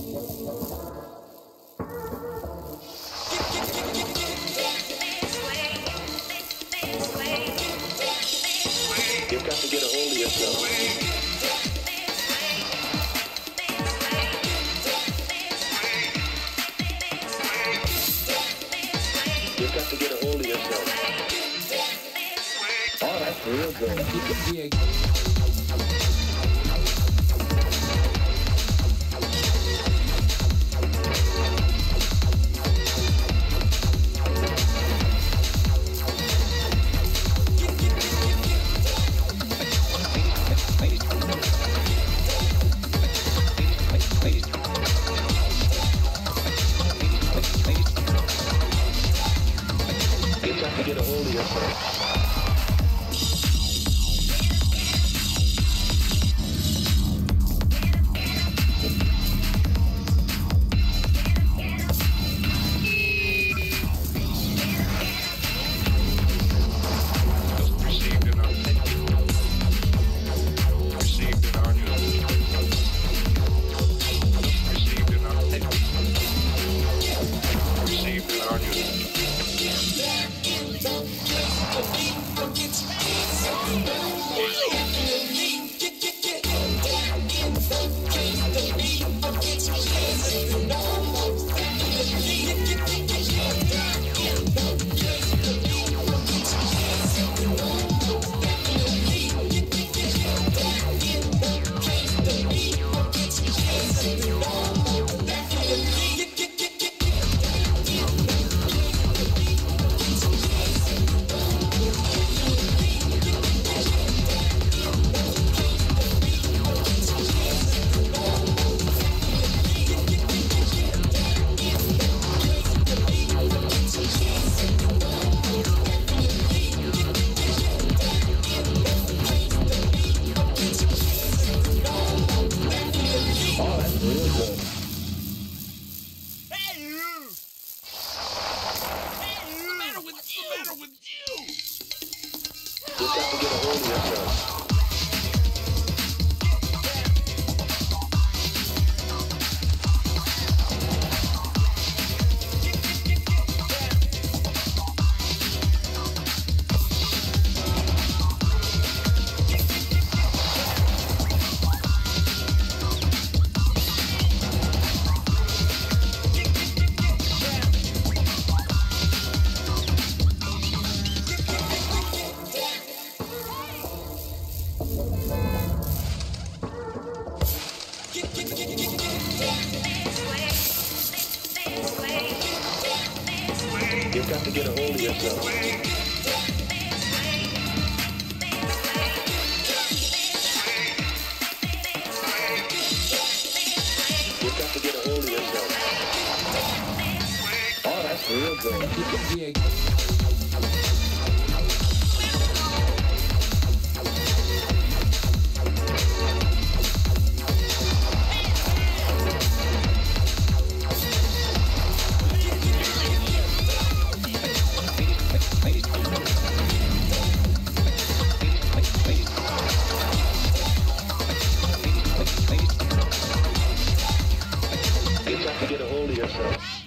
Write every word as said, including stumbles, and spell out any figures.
You've got to get a hold of yourself. You've got to get a hold of yourself. Oh, that's real good. You've got to get a hold of yourself. You've got to get a hold of yourself. You've got to get a hold of yourself. You've got to get a hold of yourself. Oh, that's real good. You've got to get a hold of yourself.